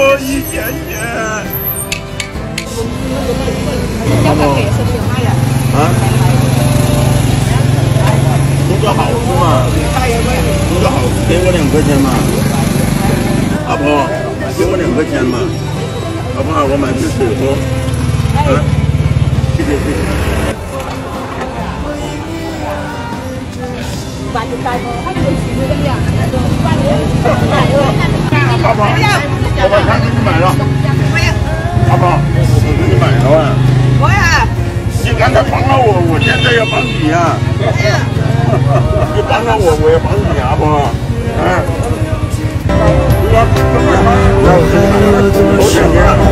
一点点。 要不给是挺卖的。 啊？图个好处嘛，图个好处，给我2块钱嘛。阿婆，给我2块钱嘛。好不好？我买瓶水喝。啊，谢谢谢谢。 把你带过，他就去那个呀，把你阿婆，我把餐给你买了。阿婆，我给你买了啊。 我呀， 你刚才帮了我，我现在要帮你啊。你帮了我，我要帮你，阿婆。多少钱啊？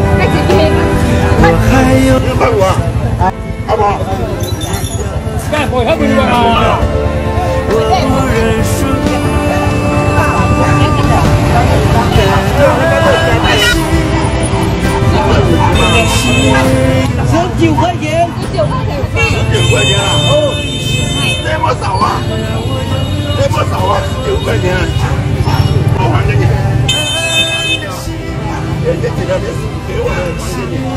还有 6块5啊。阿婆。 干活还不用啊？ 19块钱，19块钱 ，19块钱啊！哦，这么少啊？这么少啊？19块钱，我还给你。这几条钱是给我的，还给你。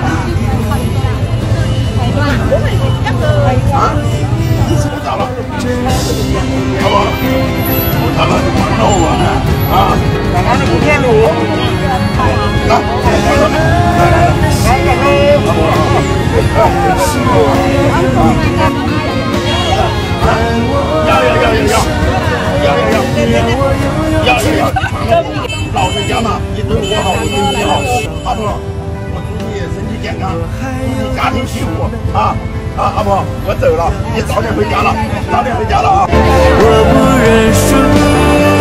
啊？我咋了？好不好？我咋了？你帮了我啊？俺这不骗我。来，老人家嘛，你对我好，我对你好。阿婆，我祝你身体健康，祝你家庭幸福啊！阿婆，我走了，你早点回家了，早点回家了啊！我不认输。